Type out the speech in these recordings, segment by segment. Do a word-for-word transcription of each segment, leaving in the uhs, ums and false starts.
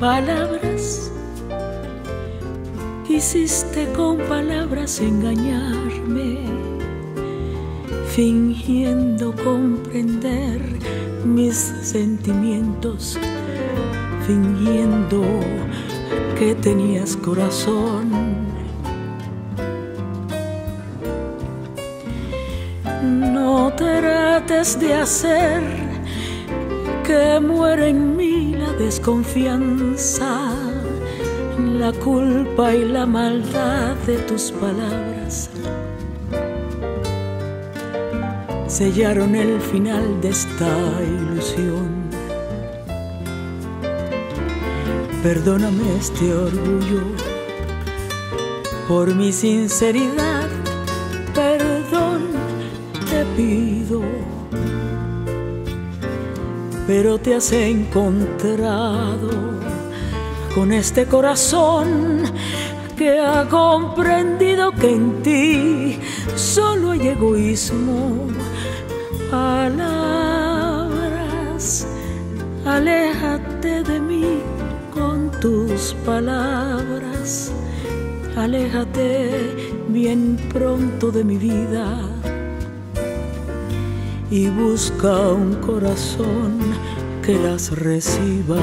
palabras. Quisiste con palabras engañarme, fingiendo comprender mis sentimientos, fingiendo que tenías corazón. No trates de hacer que muera en mí la desconfianza, la culpa y la maldad de tus palabras sellaron el final de esta ilusión. Perdóname este orgullo por mi sinceridad, perdón te pido, pero te has encontrado con este corazón que ha comprendido que en ti solo hay egoísmo. Palabras, aléjate de mí con tus palabras, aléjate bien pronto de mi vida y busca un corazón que las reciba.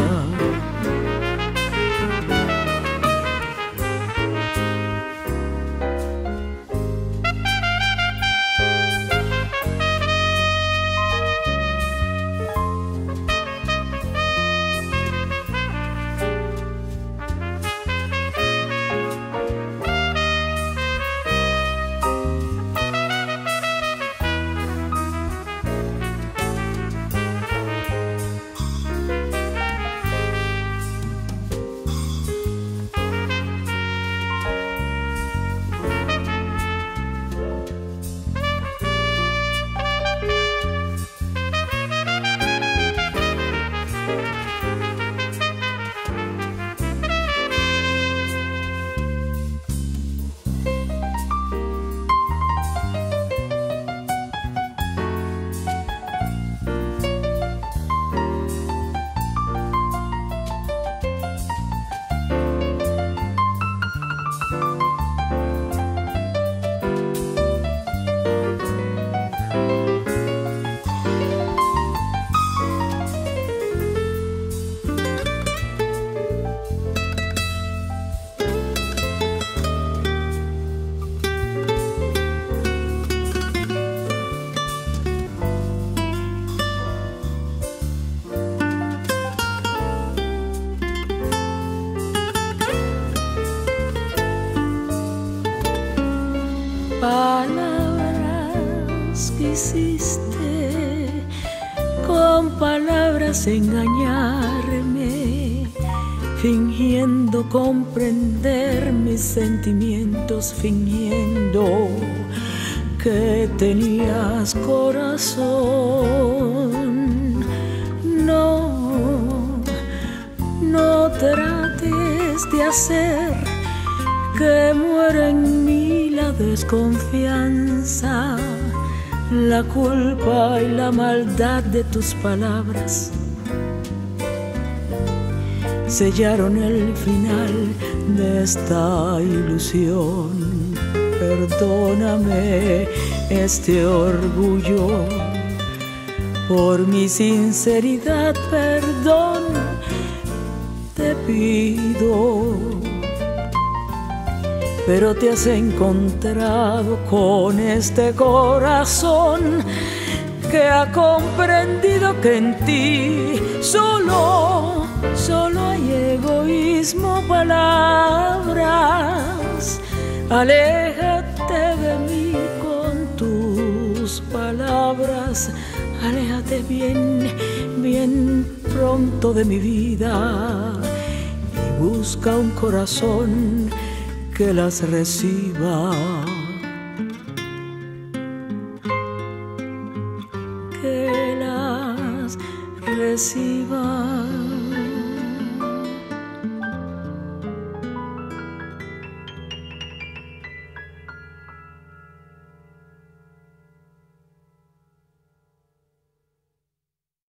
Palabras que hiciste con palabras engañarme, fingiendo comprender mis sentimientos, fingiendo que tenías corazón. No, no trates de hacer que muera en mí la desconfianza, la culpa y la maldad de tus palabras sellaron el final de esta ilusión. Perdóname este orgullo por mi sinceridad, perdón te pido, pero te has encontrado con este corazón que ha comprendido que en ti solo, solo hay egoísmo. Palabras, aléjate de mí con tus palabras, aléjate bien, bien pronto de mi vida y busca un corazón que las reciba, que las reciba.